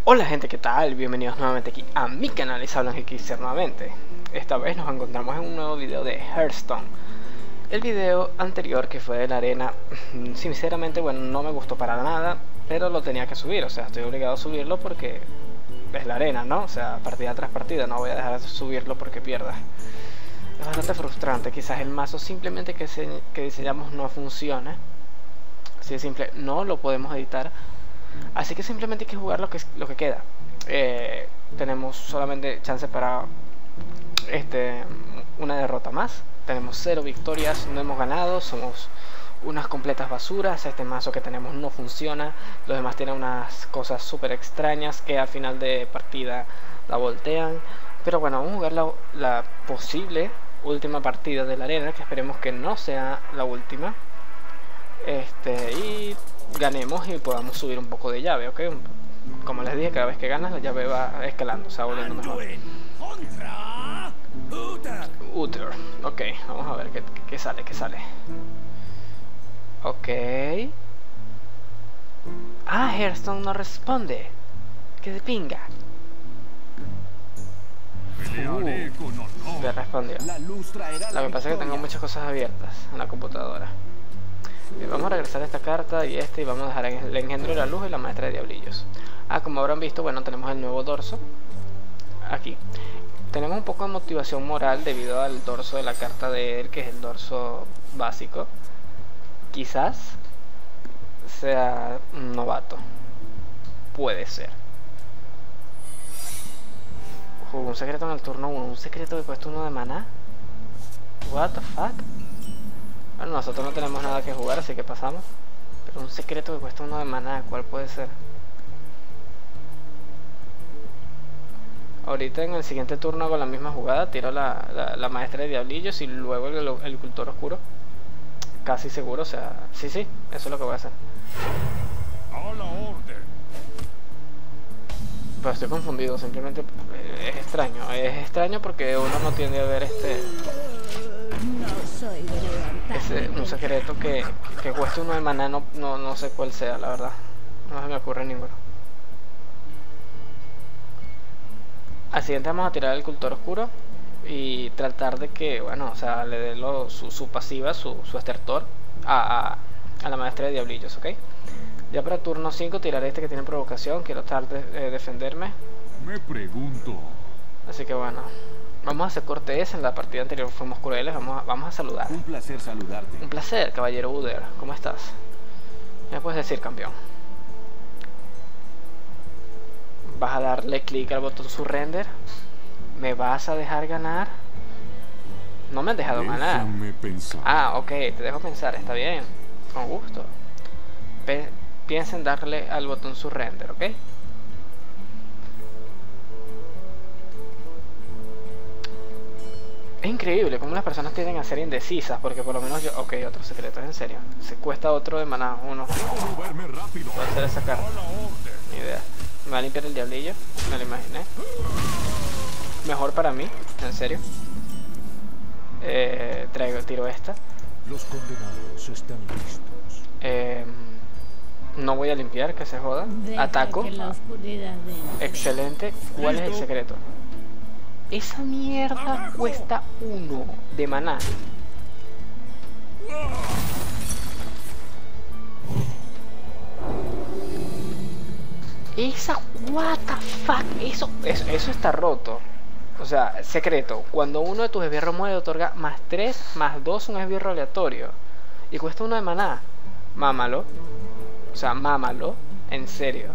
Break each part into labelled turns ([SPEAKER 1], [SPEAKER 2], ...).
[SPEAKER 1] Hola gente, ¿qué tal? Bienvenidos nuevamente aquí a mi canal, les habla Xer nuevamente. Esta vez nos encontramos en un nuevo video de Hearthstone. El video anterior, que fue de la arena, sinceramente, bueno, no me gustó para nada, pero lo tenía que subir, o sea, estoy obligado a subirlo porque es la arena, ¿no? O sea, partida tras partida, no voy a dejar de subirlo porque pierda. Es bastante frustrante, quizás el mazo simplemente que diseñamos no funcione. Así de simple, no lo podemos editar. Así que simplemente hay que jugar lo que queda. Tenemos solamente chance para una derrota más. Tenemos 0 victorias, no hemos ganado, somos unas completas basuras. Este mazo que tenemos no funciona. Los demás tienen unas cosas súper extrañas que al final de partida la voltean. Pero bueno, vamos a jugar la posible última partida de la arena, que esperemos que no sea la última. Y ganemos y podamos subir un poco de llave, ¿ok? Como les dije, cada vez que ganas la llave va escalando, o sea, volviendo mejor. Uther, ok, vamos a ver qué sale, Ok. Ah, Hearthstone no responde. Que de pinga. Ya respondió. Lo que pasa es que tengo muchas cosas abiertas en la computadora. Vamos a regresar a esta carta y vamos a dejar el engendro de la luz y la maestra de diablillos. Como habrán visto, bueno, tenemos el nuevo dorso aquí. Tenemos un poco de motivación moral debido al dorso de la carta de él, que es el dorso básico. Quizás sea un novato, puede ser. Jugó un secreto en el turno 1, un secreto que cuesta 1 de maná. What the fuck. Bueno, nosotros no tenemos nada que jugar, así que pasamos. Pero un secreto que cuesta 1 de maná, ¿cuál puede ser? Ahorita en el siguiente turno hago la misma jugada, tiro la maestra de diablillos y luego el cultor oscuro. Casi seguro, o sea, sí, eso es lo que voy a hacer. Pero estoy confundido, simplemente es extraño porque uno no tiende a ver un secreto que cueste 1 de maná, no sé cuál sea, la verdad. No se me ocurre ninguno. Al siguiente vamos a tirar el cultor oscuro y tratar de que, bueno, o sea, le dé su pasiva, su estertor a la maestra de diablillos, ¿ok? Ya para turno 5 tiraré que tiene provocación, quiero tratar de defenderme.
[SPEAKER 2] Me pregunto.
[SPEAKER 1] Así que bueno, vamos a hacer cortés. En la partida anterior fuimos crueles, vamos a saludar.
[SPEAKER 2] Un placer saludarte.
[SPEAKER 1] Un placer, caballero Uther, ¿cómo estás? ¿Qué me puedes decir, campeón? ¿Vas a darle clic al botón surrender? ¿Me vas a dejar ganar? No me han dejado ganar.
[SPEAKER 2] Pensar.
[SPEAKER 1] Ok, te dejo pensar, está bien. Con gusto. Piensa en darle al botón surrender, ¿ok? Es increíble cómo las personas tienden a ser indecisas, porque por lo menos yo... Ok, otro secreto, en serio. Se cuesta otro de maná, uno. Voy a hacer esa carta. Ni idea. Me va a limpiar el diablillo, me lo imaginé. Mejor para mí, en serio. Tiro esta.
[SPEAKER 2] Los condenados están listos.
[SPEAKER 1] No voy a limpiar, que se joda. Ataco. Excelente. ¿Cuál es el secreto? Esa mierda cuesta 1 de maná. Esa, what the fuck, eso está roto. O sea, secreto, cuando uno de tus esbirros muere otorga más 3, más 2 un esbirro aleatorio y cuesta 1 de maná. Mámalo. O sea, mámalo, en serio.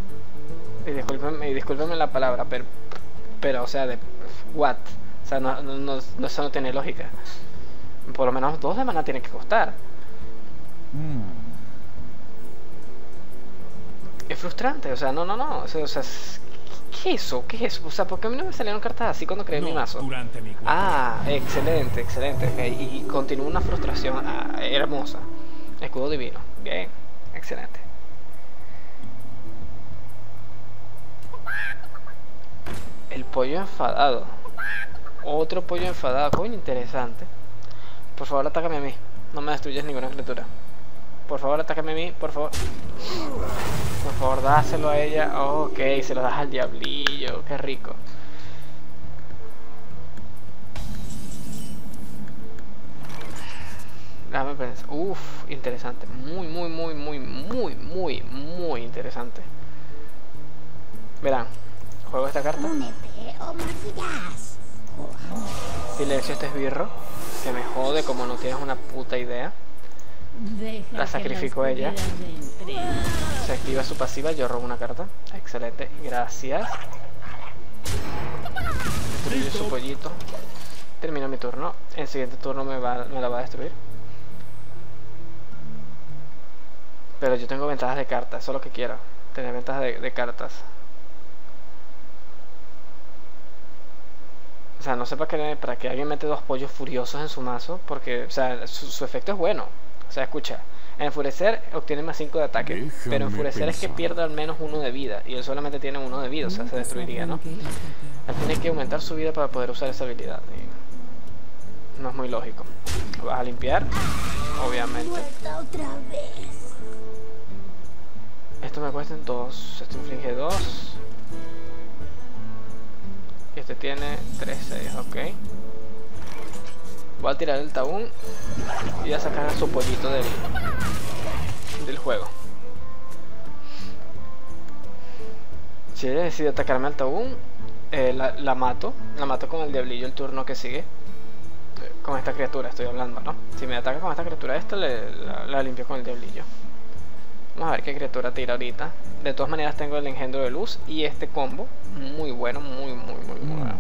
[SPEAKER 1] Y discúlpenme la palabra, pero o sea, what? O sea, eso no tiene lógica. Por lo menos 2 de maná tiene que costar. Es frustrante, o sea, no. O sea, ¿qué es eso? O sea, ¿por qué a mí no me salieron cartas así cuando creé mi mazo? Excelente. Okay. Y continúa una frustración hermosa. Escudo divino. Bien, excelente. El pollo enfadado. Otro pollo enfadado. Coño, interesante. Por favor, atácame a mí. No me destruyes ninguna criatura. Por favor, atácame a mí, por favor. Por favor, dáselo a ella. Oh, ok, se lo das al diablillo. Qué rico. Déjame pensar. Uff, interesante. Muy interesante. Verán, juego esta carta. Silencio este esbirro, que me jode como no tienes una puta idea. La sacrifico a ella. Se activa su pasiva, yo robo una carta. Excelente, gracias. Destruye su pollito. Termino mi turno. En el siguiente turno me la va a destruir. Pero yo tengo ventajas de cartas, eso es lo que quiero. Tener ventajas de cartas. O sea, no sé para qué alguien mete 2 pollos furiosos en su mazo. Porque, o sea, su efecto es bueno. O sea, escucha. En enfurecer obtiene más 5 de ataque. Pero enfurecer es que pierde al menos 1 de vida. Y él solamente tiene 1 de vida, o sea, se destruiría, ¿no? Él tiene que aumentar su vida para poder usar esa habilidad. Y no es muy lógico. Lo vas a limpiar, obviamente. Esto me cuesta en 2. Esto inflige 2. Y este tiene 3, 6, ok. Voy a tirar el tabún y voy a sacar a su pollito del juego. Si ella decide atacarme al tabún, la mato. La mato con el diablillo el turno que sigue. Con esta criatura estoy hablando, ¿no? Si me ataca con esta criatura la limpio con el diablillo. Vamos a ver qué criatura tira ahorita. De todas maneras tengo el engendro de luz y este combo. Muy bueno, muy bueno.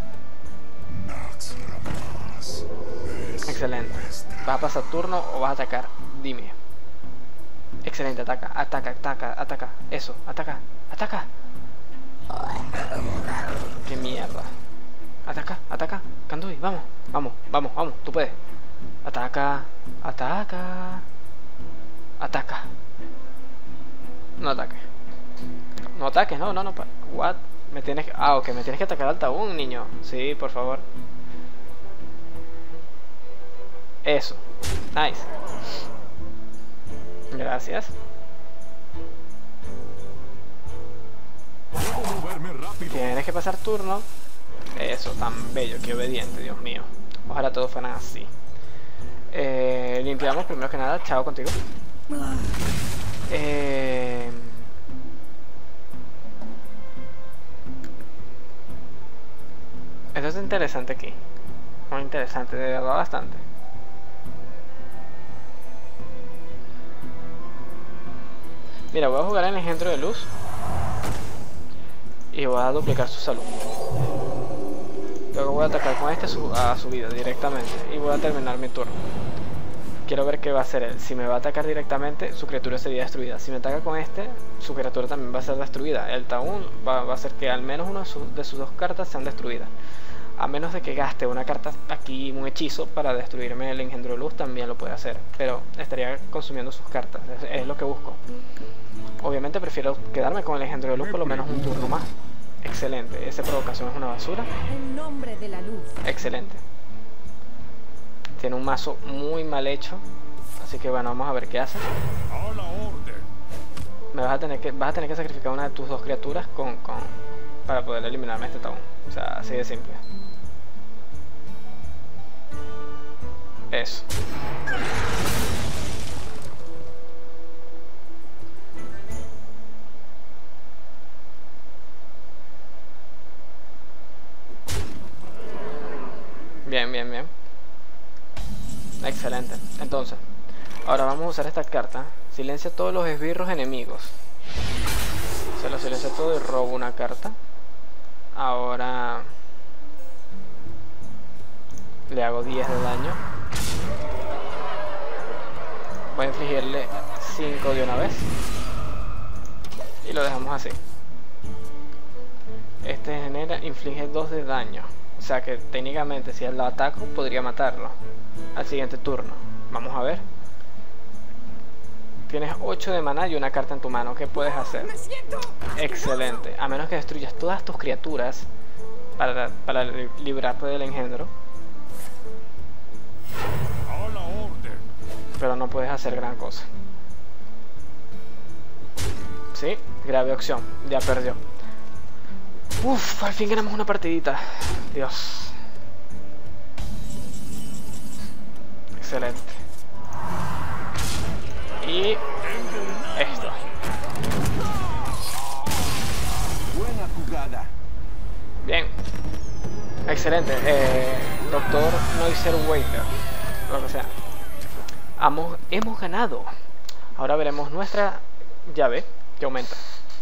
[SPEAKER 1] Excelente. ¿Vas a pasar turno o vas a atacar? Dime. Excelente, ataca. Eso, ataca. Qué mierda. Ataca. Kandui, vamos. Tú puedes. Ataca. No ataques, no. What? Me tienes que atacar al tabún, niño. Sí, por favor. Eso. Nice. Gracias. Tienes que pasar turno. Eso, tan bello, qué obediente, Dios mío. Ojalá todos fueran así. Limpiamos primero que nada. Chao contigo. Esto es interesante aquí. Muy interesante, de verdad bastante. Mira, voy a jugar en el engendro de luz y voy a duplicar su salud. Luego voy a atacar con este a su vida directamente y voy a terminar mi turno. Quiero ver qué va a hacer él. Si me va a atacar directamente, su criatura sería destruida. Si me ataca con este, su criatura también va a ser destruida. El tabún va a hacer que al menos una de sus 2 cartas sean destruidas. A menos de que gaste una carta aquí, un hechizo para destruirme el engendro de luz, también lo puede hacer. Pero estaría consumiendo sus cartas, es lo que busco. Obviamente prefiero quedarme con el engendro de luz por lo menos un turno más. Excelente, esa provocación es una basura.
[SPEAKER 3] En nombre de la luz.
[SPEAKER 1] Excelente. Tiene un mazo muy mal hecho. Así que bueno, vamos a ver qué hace. Vas a tener que sacrificar una de tus 2 criaturas para poder eliminarme este tabú. O sea, así de simple. Eso. Bien. Excelente. Entonces, ahora vamos a usar esta carta. Silencia todos los esbirros enemigos. Se lo silencia todo y robo una carta. Ahora le hago 10 de daño. Voy a infligirle 5 de una vez. Y lo dejamos así. Este inflige 2 de daño. O sea que técnicamente si él lo ataco podría matarlo al siguiente turno. Vamos a ver. Tienes 8 de maná y una carta en tu mano. ¿Qué puedes hacer? Excelente. A menos que destruyas todas tus criaturas para librarte del engendro. Pero no puedes hacer gran cosa. Sí, grave opción. Ya perdió. Uff, al fin ganamos una partidita. Dios. Excelente. Y esto.
[SPEAKER 2] Buena jugada.
[SPEAKER 1] Bien. Excelente. Doctor Noiser Waker. Lo que sea. Hemos ganado. Ahora veremos nuestra llave que aumenta.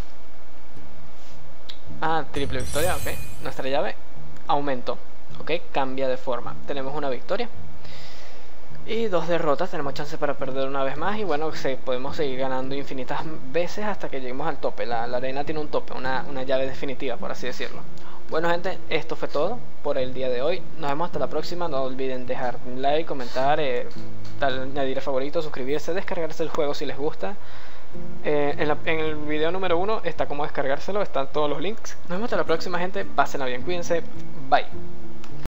[SPEAKER 1] Ah, triple victoria, ok. Nuestra llave aumentó. Ok, cambia de forma. Tenemos una victoria y 2 derrotas. Tenemos chance para perder una vez más. Y bueno, podemos seguir ganando infinitas veces hasta que lleguemos al tope. La arena tiene un tope, una llave definitiva, por así decirlo. Bueno, gente, esto fue todo por el día de hoy. Nos vemos hasta la próxima. No olviden dejar un like, comentar, añadir a favorito, suscribirse, descargarse el juego si les gusta. En el video número 1 está cómo descargárselo, están todos los links. Nos vemos hasta la próxima, gente. Pásenla bien, cuídense. Bye.